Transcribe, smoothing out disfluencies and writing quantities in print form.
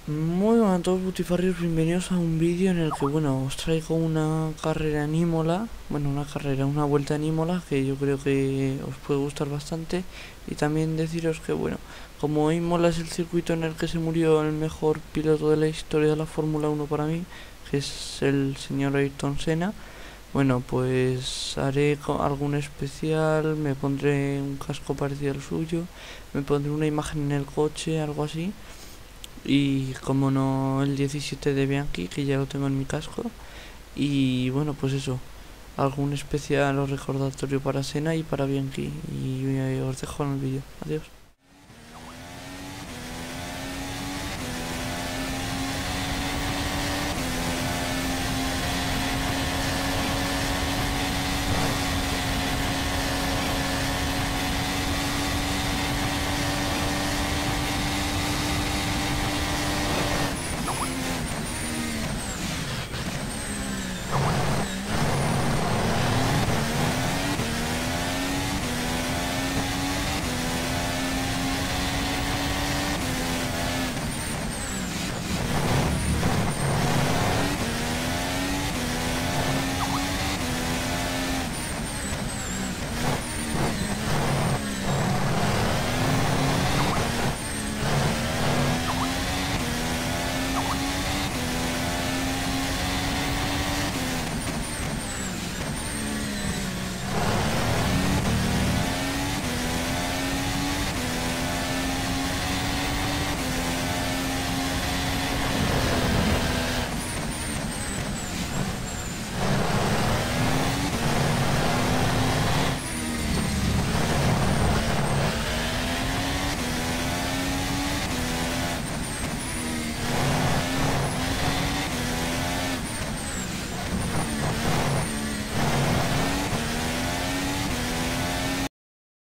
Muy buenas a todos butifarrios, bienvenidos a un vídeo en el que, bueno, os traigo una carrera en Imola, bueno, una vuelta en Imola que yo creo que os puede gustar bastante. Y también deciros que, bueno, como Imola es el circuito en el que se murió el mejor piloto de la historia de la Fórmula 1 para mí, que es el señor Ayrton Senna, bueno, pues haré algún especial, me pondré un casco parecido al suyo, me pondré una imagen en el coche, algo así. Y como no, el 17 de Bianchi, que ya lo tengo en mi casco. Y bueno, pues eso, algún especial o recordatorio para Sena y para Bianchi. Y os dejo en el vídeo. Adiós.